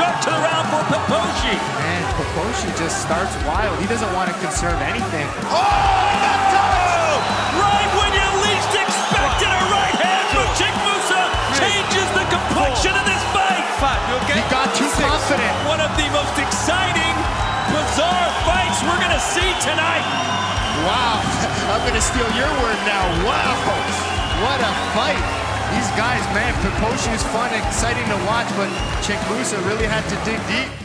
start to the round for Peposhi. Man, Peposhi just starts wild. He doesn't want to conserve anything. Oh! Right when you least expected, a right hand from Chikmusa changes the complexion of this fight. He got too confident. One of the most exciting, bizarre fights we're going to see tonight. Wow, I'm going to steal your word now. Wow, what a fight. These guys, man, Peposhi is fun and exciting to watch, but Chikmusa really had to dig deep.